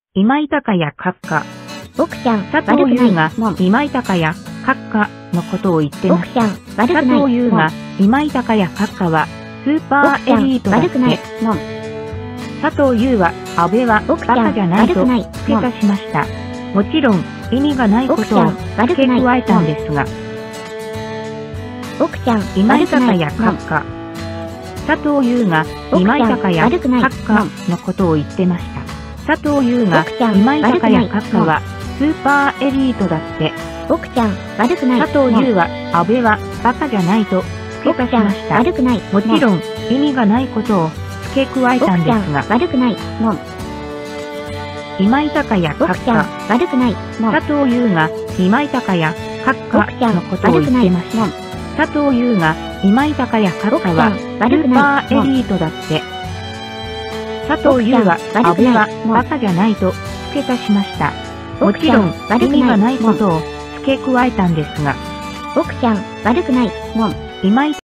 今井隆也閣下。 奥ちゃん、 佐藤優が今井隆也閣下のことを言ってます。 奥ちゃん、悪くない。 佐藤優が今井隆也閣下はスーパーエリートだって。佐藤優は安倍はバカじゃないと付け足しました。もちろん意味がないことを付け加えたんですが。今井隆也閣下。佐藤優が今井隆也閣下のことを言ってました。佐藤優が今井隆也閣下はスーパーエリートだって。 奥ちゃん、悪くない。 佐藤優は安倍はバカじゃないと付け足しました。もちろん意味がないことを付け加えたんですが。 悪くない。 今井隆也閣下。 悪くない。 佐藤優が今井隆也閣下のことを言ってました。佐藤優が今井隆也閣下はスーパーエリートだって。佐藤優は安倍はバカじゃないと付け足しました。もちろん意味がないことを付け加えたんですが。 奥ちゃん、悪くない。 今井